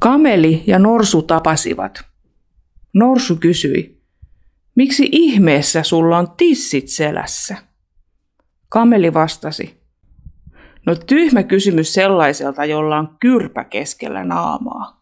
Kameli ja norsu tapasivat. Norsu kysyi, miksi ihmeessä sulla on tissit selässä? Kameli vastasi, no tyhmä kysymys sellaiselta, jolla on kyrpä keskellä naamaa.